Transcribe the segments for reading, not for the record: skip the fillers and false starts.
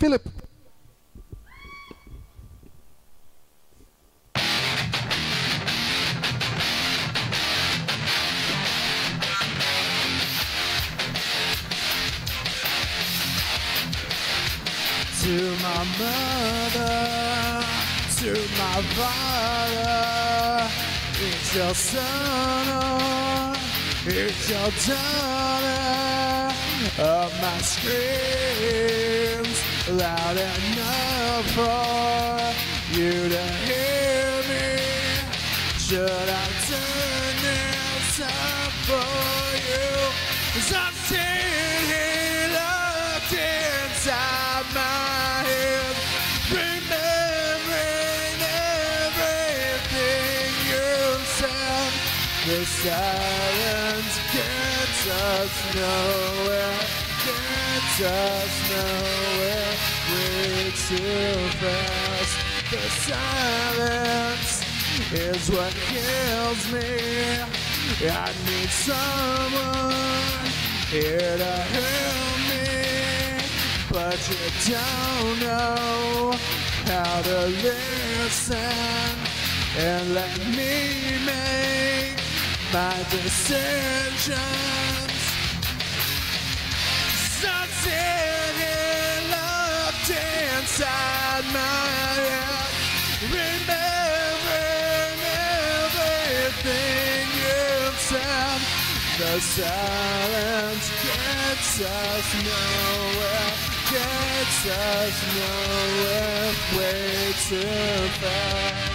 Philip. To my mother, to my father, it's your son or it's your daughter. Of my screams loud enough for you to hear me. Should I turn this up for you? 'Cause I'm sitting here locked inside my head, remembering everything you said. The silence gets us nowhere, gets us nowhere, way too fast. The silence is what kills me. I need someone here to help me, but you don't know how to listen and let me make my decisions. Something here locked inside my head, remembering everything you've said. The silence gets us nowhere, gets us nowhere, way too fast.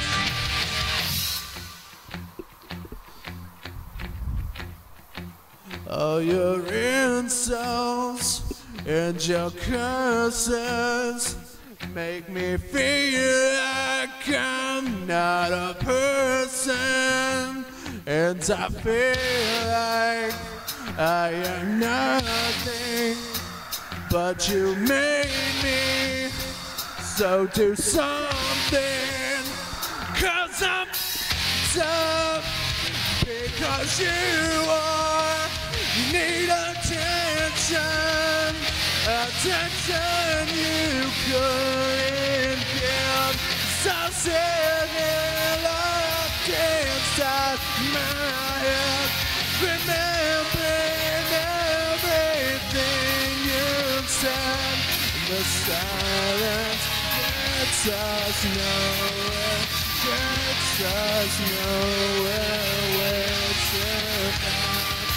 Oh, your insults and your curses make me feel like I'm not a person, and I feel like I am nothing, but you made me, so do something, 'cause I'm tough, because you are. You need attention, attention you couldn't give. So sitting locked inside my head, remembering everything you've said. The silence gets us nowhere, gets us nowhere, way too fast.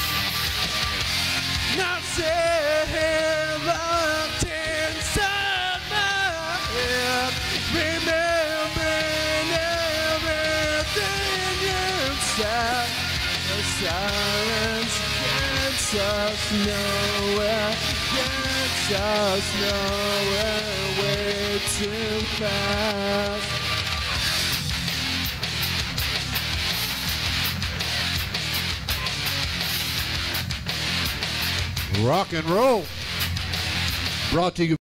Now sit here locked inside my head, remembering everything you've said. The silence gets us nowhere, gets us nowhere, way too fast. Rock and roll. Brought to you